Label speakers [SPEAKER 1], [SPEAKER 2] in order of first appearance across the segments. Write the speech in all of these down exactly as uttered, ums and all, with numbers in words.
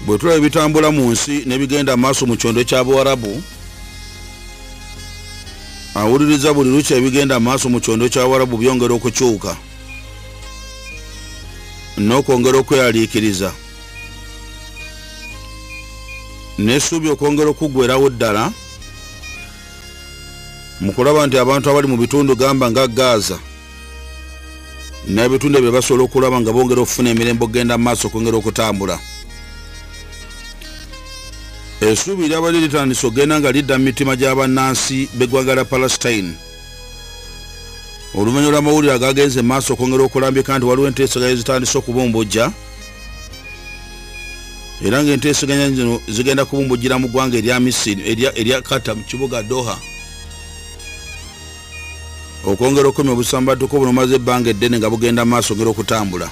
[SPEAKER 1] bwe tulaba ebitambula mu nsi nebigenda maaso mu kyondo ky'Abawarabu, awuliriza buli lukya ebigenda maaso mu kyondo ky'Abawarabu byongera okukyuka n'okwongera okweyaliikiriza n'essuubi okwongera okuggwerawo ddala mu kulaba nti abantu abali mu bitundu gamba nga Gaza n'ebitundu ebyo basobola okulaba nga bongera okufuna emirembe okugenda maaso okwongera okutambula. Essuubi lyabadde litandise okugenda nga lidda mu mitima gy'abannansi b'eggwanga lya Palestine oluvannyuma lw'amawulire agagenze maaso okwongera okulambika nti waliwo enteeseganya zitandise okubumbujja era ng'enteeseganya zino zigenda kubumbujjira mu ggwanga erya Misiri erya Qatar mu kibuga Doha okwongera okumya obusambattuko buno maze ebbanga eddene nga bugenda maaso ngera okutambula.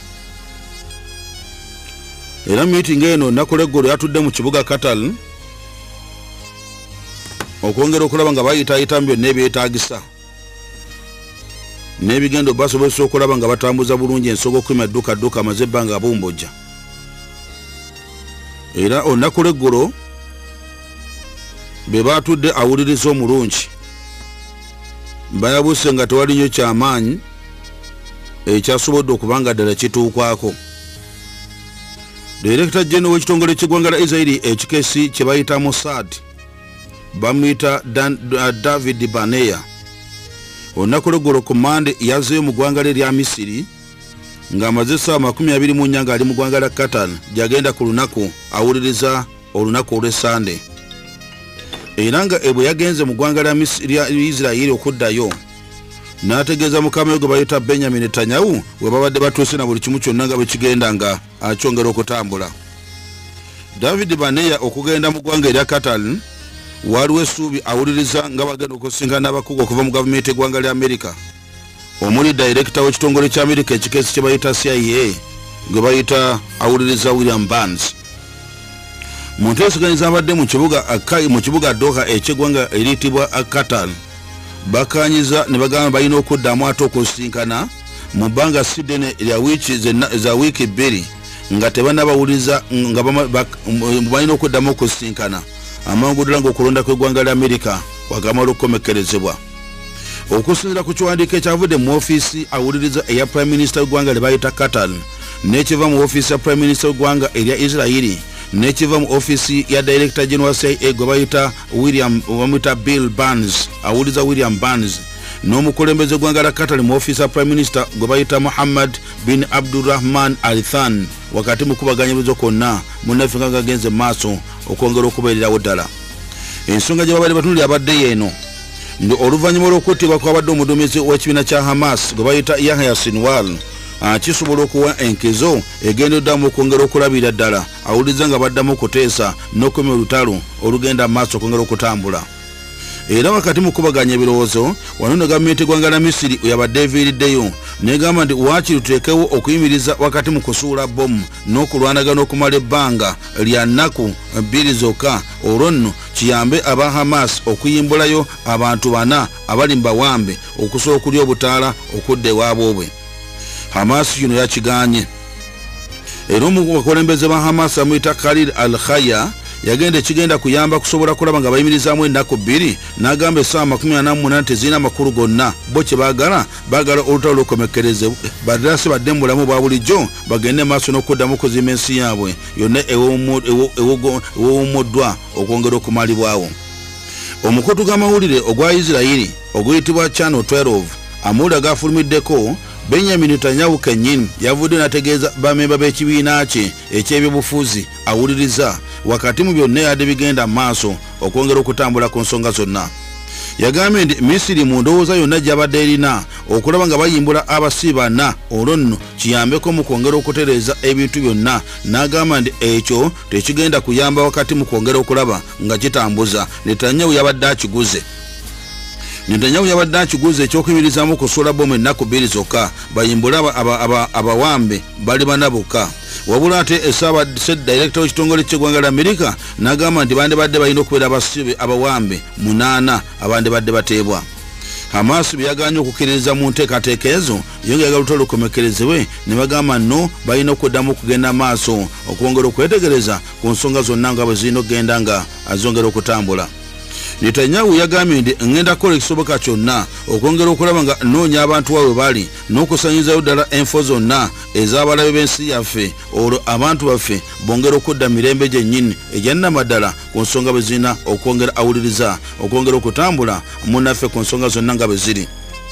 [SPEAKER 1] Era meeting eno nnaku lw'eggulu yatudde mu kibuga Qatar okwongera okulaba nga bayitaayita mu byonna ebyetaagisa n'ebigendo basobozesa okulaba nga batambuza bulungi ensoga okumya ddukadduka amaze ebbanga abumbujja. Era olunaku lw'eggulu be baatudde awuliriza omulungi bayabuse nga tewali nnyo kyamaanyi ekyasobodde okubanga ddala kituukwako. Director General w'ekitongole ky'eggwanga lya Israeli ekikeesi kye bayita Mossad bamuyita David Baneya olunaku lw'eggulu komande yazzeeyo mu ggwanga lye erya Misiri ng'amaze essaawa makumi abiri mu nnya ng'ali mu ggwanga lya Qatar gy'agenda ku lunaku awuliriza olunaku olw'Essande. Era nga ebwe yagenze mu ggwanga lya Isirayiri okuddayo n'ategeeza mukama we gwe bayita Benjamin Netanyahu we babadde batuuse na buli kimu kyonna nga bwe kigenda nga akyongera okutambula. David Baneya okugenda mu ggwanga erya Qatar waliwo essuubi awuliriza nga bagenda okusinkana n'abakugu okuva mu gavumenti eggwanga lya Amerika omuli director w'ekitongole kya Amerika ekikeesi kye bayita C I A gwe bayita awuliriza William Burns. Mu nteeseganya zabadde mu kibuga Akai mu kibuga Doha eky'eggwanga eriyitibwa Qatar bakanyiza ne bagamba balina okuddamu ate okusinkana mu bbanga sidene lya wiiki za wiiki bbiri nga tebanabawuliza nga balina okuddamu okusinkana amangudira ng'okulonda kw'eggwanga lya Amerika wagamala okukomekkerezebwa. Okusinziira ku kiwandiiko ekyavudde mu ofiisi awuliriza eya Prime Minister w'eggwanga lye bayita Qatar n'ekiva mu ofiisi ya Prime Minister w'eggwanga erya Isirayiri n'ekiva mu ofiisi ya Director General C I A gwe bayita William bamuyita Bill Burns awuliriza William Burns n'omukulembeze w'eggwanga lya Qatar mu ofiisi ya Prime Minister gwe bayita Muhammad bin Abdurrahman Al Thani wakati mu kubaganyirizo konna munnaffe nga gagenze maaso okwongera okubeererawo ddala. Ensonga gye babadde batunulira abadde yeeno ndi oluvannyuma lw'okuttibwa kwabadde omuduumizi w'ekibiina kya Hamas gwe bayita Yahya Sinwar kisobola okuwa enkezo egenda oddamu okwongera okulabira ddala awuliriza nga baddamu okuteesa n'okumya olutalo olugenda maaso okwongera okutambula. Era wakati mu kubaganya ebirowoozo wano ne gavumenti eggwanga lya Misiri yabadde eviiriddeyo negamba nti waakiri tuteekewo okuyimiriza wakati mu kusuula bbomu n'okulwanagana okumala ebbanga lya nnaku bbiri zokka olwo nno kiyambe aba Hamas okuyimbulayo abantu bana abali mu bawambe okusobola okulya obutaala okudda ewaabwe bwe. Hamas yuno yakiganye. Era omukulembeze ba Hamas amuyita Khalid Al-Khaya yagenda ekigenda kuyamba kusobola kulaba nga bayimirizaamu ennaku bbiri n'agamba essaawa makumi ana mu munaana tezirina makulu gonna bo kye baagala baagala olutalo lw'okomekkereze badala si badde mu bulamu bwa bulijjo bagende maaso n'okuddamu okuzimba ensi yaabwe yonna ewuumuddwa okwongera okumalibwawo. Omukutu gw'amawulire ogwa Isirayiri oguyitibwa Channel twelve amawulire agafulumiddeko Benjamin Netanyahu kennyini yavudde n'ategeeza bamemba b'ekibiina kye eky'ebyobufuzi awuliriza wakati mu byonna yadde bigenda maaso okwongera okutambula ku nsonga zonna. Yagambye nti Misiri mu ndowooza yonna gy'abadde erina okulaba nga bayimbula abasiibana olwo nno kiyambeko mu kwongera okutereeza ebintu byonna n'agamba nti ekyo tekigenda kuyamba wakati mu kwongera okulaba nga kitambuza. Netanyahu yabadde akiguze. Netanyahu yabadde akiguze eky'okuyimirizaamu okusuula bbomu ennaku bbiri zokka bayimbule abawambe bali bana bokka. Wabula ate essaawa Director w'ekitongole ky'eggwanga lya Amerika n'agamba nti bandi badde balina okubeera abasibe abawambe munaana abandi badde bateebwa. Hamas byaganye okukkiririza mu nteekateeka ezo yongera olutalo lukomekerezebwe ne bagamba no balina okuddamu okugenda maaso okwongera okwetegereza ku nsonga zonna nga bwe zirina okugenda nga azongera okutambula. Netanyahu yagambye nti ngenda kukola ekisoboka kyonna okwongera okulaba nga noonya abantu waabwe bali n'okusanyizayo ddala enfo zonna ez'abalabe b'ensi yaffe olwo abantu baffe bongera okudda mirembe gyennyini egyannamaddala ku nsonga bwe zirina okwongera awuliriza okwongera okutambula munnaffe ku nsonga zonna nga bwe ziri.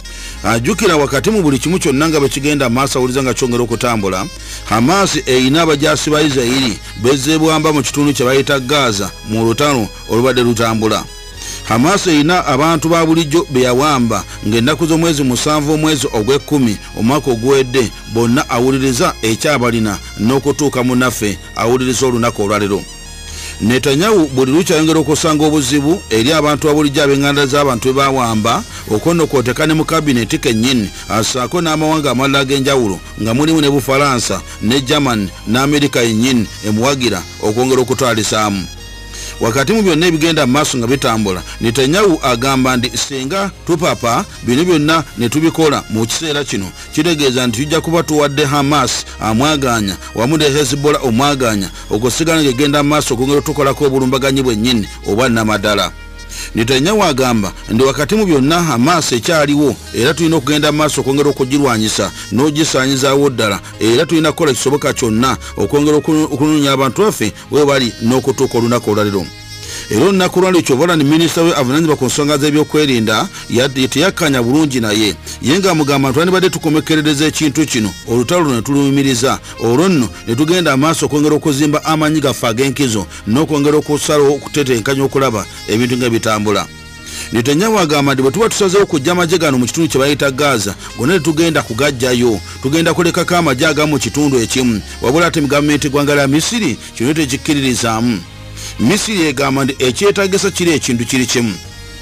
[SPEAKER 1] Ajukira wakati mu buli kimu kyonna nga bwe kigenda maaso awuliza nga kyongera okutambula, Hamas eyina abajaasi ba Isirayiri bezeebwamba mu kitundu kye bayita Gaza mu lutalo olubadde lutambula. Hamas eyina abantu ba bulijjo be yawamba ng'ennaku z'omwezi musanvu omwezi ogw'ekkumi omwaka oguwedde bonna awuliriza ekyabalina n'okutuuka munnaffe awuliriza olunaku olwalero. Netanyahu buli lukyayongera okusanga obuzibu eri abantu abulijjo ab'eŋŋanda z'abantu be bawamba okwonokooteka ne mu kabineti kennyini asaako n'amawanga amalala ag'enjawulo nga mulimu ne Bufalansa ne Germany n'Amerika yennyini emuwagira okwongera okutwalisaamu. Wakati mu byonna ebigenda maaso nga bitambula, Netanyahu agamba nti singa tupapa bino byonna ne tubikola mu kiseera kino kitegeeza nti tujja kuba tuwadde Hamas amwaganya wamu ne Hezbollah omwaganya okusigala ng'egenda maaso okwongera otukolako obulumbaganyi bwennyini oba namaddala. Netanyahu agamba ndi wakati mu byonna Hamas ekyaliwo era tulina okugenda maaso okwongera okugirwanyisa n'ogisaanyizaawo ddala era tulina kukola kisoboka kyonna okwongera okunoonya abantu baffe we bali n'okutuuka olunaku olwalero. Era olunaku lwalekyo Bola ni minisita we avunaanyizibwa ku nsonga z'ebyokwerinda teyakkanya bulungi naye ye ng'amugamba nti twandibadde tukomekerereza ekintu kino olutalo luno ne tulumiriza olwo nno ne tugenda amaaso okwongera okuzimba amanyi gaffe ag'enkizo n'okwongera okusalawo okutetenkanya okulaba ebintu nga bitambula. Netanyahu agamba nti bwe tuba tusazeewo kujja amagye gano mu kitundu kye bayita Gaza gonna ne tugenda kugaggyayo tugenda kulekako amagye agamu mu kitundu ekimu wabula ate gavumenti eggwanga lya Misiri kino tekikkiririzaamu. Misiri egamba nti ekyetaagisa kiri ekintu kiri kimu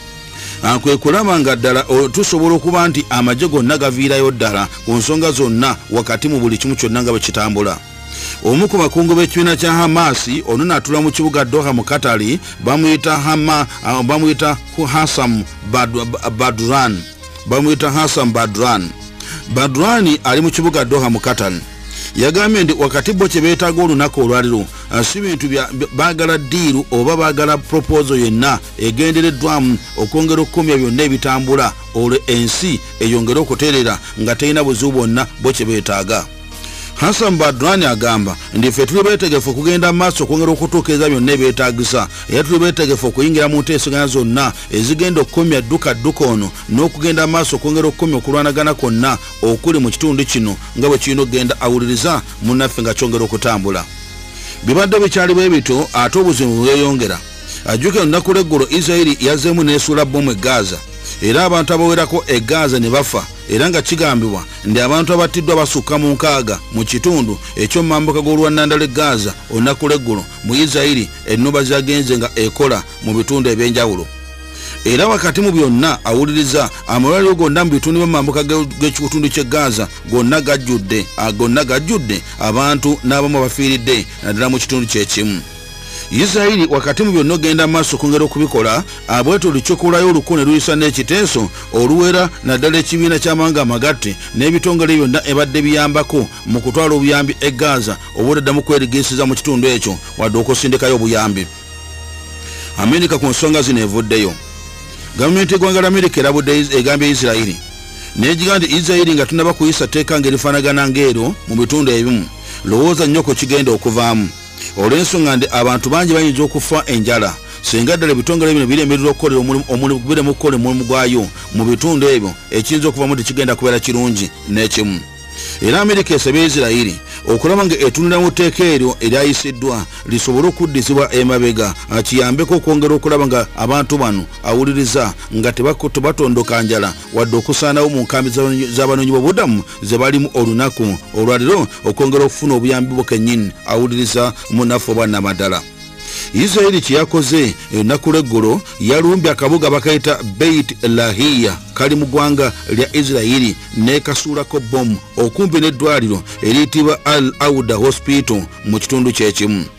[SPEAKER 1] kwe kulaba nga ddala tusobola okuba nti amagye gonna gaviirayo ddala ku nsonga zonna wakati mu buli kimu kyonna nga bwe kitambula. Omu ku bakungu b'ekibiina kya Hamas ono n'atula mu kibuga Doha mu Katari bamuyita Hama bamuyita Hassam Badran bamuyita Hassam Badran Badran ali mu kibuga Doha mu Katari. Yagambye nti wakati bo kye beetaaga olunaku olwaliro si bintu baagala ddiiru oba baagala proposal yenna egendereddwamu okwongera okukomya byonna ebitambula olwo ensi eyongera okuteerera nga terina buzibu bwonna bo kye beetaaga. Hassam Badran agamba nti ffe tuli beetegefu okugenda maaso okwongera okutuukiriza byonna ebyetaagisa era tuli beetegefu okuyingira mu nteeseganya zonna ezigenda okukomya dduka dduka ono n'okugenda maaso okwongera okukomya okulwanagana kwonna okuli mu kitundu kino nga bwe kirina okugenda awuliriza munnaffe nga kyongera okutambula. Bibadde bikyali bwe bityo ate obuzibu bweyongera. Ajjukira olunaku lw'eggulo Isirayiri yazzeemu n'esuula bbomu e Gaza era abantu abawerako e Gaza ne bafa era nga kigambibwa ndi abantu abattiddwa basukka mu nkaaga mu kitundu eky'omumambuka g'olwannandala e Gaza olunaku lw'eggulo mu Isirayiri ennuba zagenze nga ekola mu bitundu eby'enjawulo. Era wakati mu byonna awuliriza amalwaliro gonna mu bitundu by'omumambuka g'ekitundu ky'e Gaza gonna gajjudde gonna gajjudde abantu n'abamu abafiiridde naddala mu kitundu kyekimu. Isirayiri wakati mu byonna ogenda maaso okwongera okubikola abwetu lukyukulayo oluku ne luyisa n'ekiteeso oluwera naddala ekibiina ky'amawanga amagatte n'ebitongole byonna ebadde biyambako mu kutwala obuyambi e Gaza obuddamu kwerigiisiza mu kitundu ekyo wadde okusindikayo obuyambi. Amerika ku nsonga zino evuddeyo. Gavumenti y'eggwanga ly'Amerika erabudde egambye Isirayiri n'egiga nti Isirayiri nga tunaba kuyisa tteeka ng'erifaanagana ng'eryo mu bitundu ebimu lowooza nnyo ku kigenda okuvaamu. Olw'ensonga nti abantu bangi bayinza okufa enjala singa ddala ebitongole bino biremererwa okukolera omulimu biremu okukola omulimu gwayo mu bitundu ebyo ekiyinza okuvamu tekigenda kubeera kirungi n'ekimu. Era Amerika esabye Isirayiri okulaba nga etunula mu tteeka eryo eryayisiddwa lisobole okuddizibwa emabega kiyambeko okwongera okulaba nga abantu bano awuliriza nga tebatondoka njala wadde okusaanawo mu nkambi z'abanoonyiboobubudamu ze balimu olunaku olwaliro okwongera okufuna obuyambi bwo kennyini awuliriza munnaffe oba namaddala. Isirayiri kyeyakoze ennaku lw'eggulo yalumbye akabuga bakayita Beit Lahiya kali mu ggwanga lya Isirayiri n'ekasuulako bbomu okumpi n'eddwaliro eriyitibwa Al Auda Hospital mu kitundu kyekimu.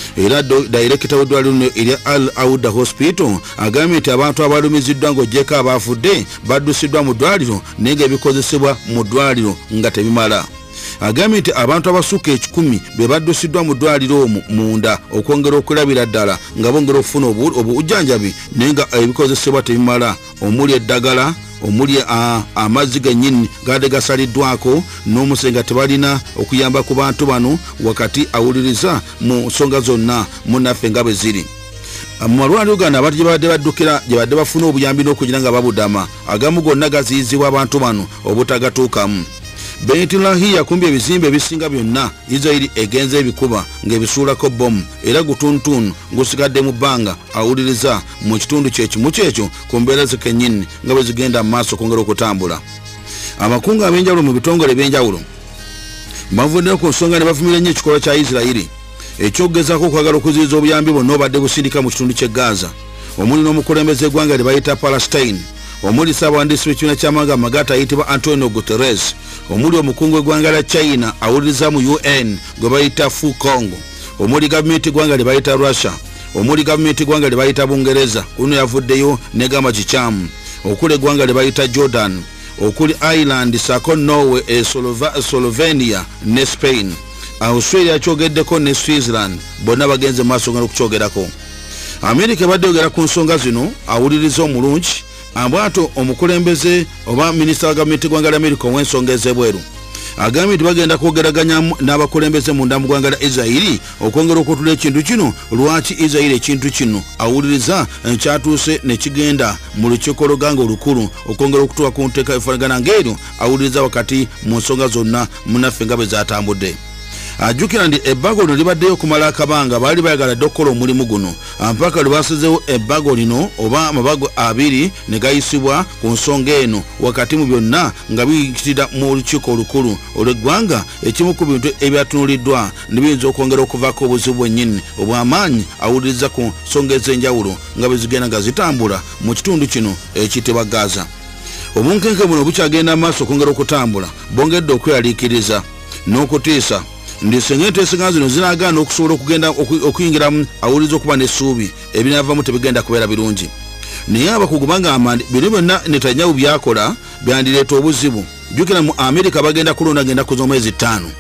[SPEAKER 1] era director w'eddwaliro lino erya Al Auda Hospital agambye nti abantu abalumiziddwa ng'ogyeko abaafudde baddusiddwa mu ddwaliro naye ng'ebikozesebwa mu ddwaliro nga tebimala. Agambye nti abantu abasukka ekikumi be baddusiddwa mu ddwaliro omwo munda okwongera okulabira ddala nga bongera okufuna obujjanjabi naye nga ebikozesebwa tebimala omuli eddagala omuli amazzi gennyini gadde gasaliddwako n'omusenga tebalina okuyamba ku bantu bano wakati awuliriza mu nsonga zonna munnaffe nga bwe ziri. Mu malwaliro gano abantu gye babadde baddukira gye badde bafuna obuyambi n'okugira nga babudama agamu gonna gaziyizibwa abantu bano obutagatuukamu. Bentulahi yakumbye ebizimbe ebisinga byonna Israeli egenze ebikuba ng'ebisuulako bomu era gutuntunu gusigadde mu bbanga awuliriza mu kitundu kyekimu kyekyo ku mbeera ze kennyini nga bwe zigenda mu maaso okwongera okutambula. Abakungu ab'enjawulo mu bitongole by'enjawulo bavuddeko ku nsonga ne bavumira ennyo ekikolwa kya Israeli ekyokugezaako okwagala okuziyiza obuyambi bonna obadde busindika mu kitundu ky'e Gaza omuli n'omukulembeze eggwanga lye bayita Palestine omuli ssaabawandiisi w'ekibiina ky'amawanga amagatte ayitibwa Antonio Guterres omuli omukungu w'eggwanga lya China awuliriza mu U N gwe bayita Fu Congo omuli gavumenti eggwanga lye bayita Russia omuli gavumenti eggwanga lye bayita Bungereza kuno yavuddeyo negamba kikyamu okuli eggwanga lye bayita Jordan okuli Ireland sako Norway e Slovenia ne Spain Australia kyogeddeko ne Switzerland bonna bagenze maaso nga okukyogerako. Amerika ebadde yogera ku nsonga zino awuliriza omulungi ambwato omukulembeze oba minisita wa gavumenti eggwanga lya Amerika ow'ensonga ez'ebweru agambye nti bagenda kwogeraganya n'abakulembeze munda mu ggwanga lya Israeli okwongera okutula ekintu kino lwaki Israeli ekintu kino awuliriza kyatuuse ne kigenda mu lukiiko oluganga olukulu okwongera okutuuka ku nteeka efaanagana ng'eryo awuliriza wakati mu nsonga zonna munnaffe nga bwe zaatambudde. Ajjukira ndi ebbago lino libaddeyo okumala akabanga baali bayagala dde okukola omulimu guno mpaka lwe basizeewo ebbago lino oba amabago abiri ne gayisibwa ku nsonga eno wakati mu byonna nga biyitira mu lukiiko olukulu olw'eggwanga ekimu ku bintu ebyatunuliddwa ne biyinza okwongera okuvaako obuzibu bwennyini obw'amaanyi awuliriza ku nsonga ez'enjawulo nga bwe zigenda nga zitambula mu kitundu kino ekiyitibwa Gaza. Obunkenke buno bukyagenda mu maaso okwongera okutambula bongedde okweyaliikiriza n'okutiisa ndi senga enteeseganya zino zinagaana okusobola okugenda okuyingiramu awuliriza okuba n'essuubi ebinaavamu tebigenda kubeera birungi naye abakugu bagamba nti bino byonna Netanyahu byakola byandireeta obuzibu. Jjukira mu Amerika bagenda kulonda agenda kuza omwezi ttaano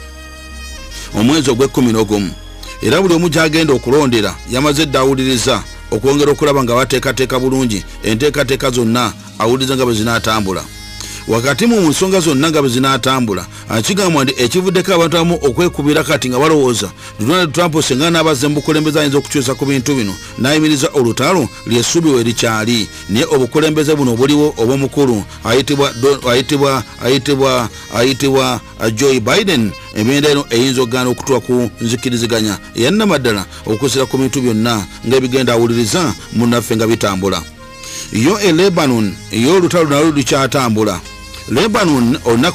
[SPEAKER 1] omwezi ogw'ekkumi n'ogumu era buli omu gy'agenda okulondera yamaze dda awuliriza okwongera okulaba nga bateekateeka bulungi enteekateeka zonna awuliriza nga bwe zinaatambula. Wakati mu nsonga zonna nga bwe zinaatambula akigambwa nti ekivuddeko abantu abamu okwekubira kati nga balowooza Donald Trump senga n'abazze mu bukulembeze ayinza okukyusa ku bintu bino n'ayimiriza olutalo ly'essuubi we likyali naye obukulembeze buno buliwo obw'omukulu ayitibwa ayitibwa ayitibwa ayitibwa Joe Biden emyenda eno eyinza okugaana okutuuka ku nzikiriziganya eyannamaddala okusira ku bintu byonna ng'ebigenda awuliriza munnaffe nga bitambula. Yo e Lebanon ey'olutalo nalwo lukyatambula. Lebanon olunaku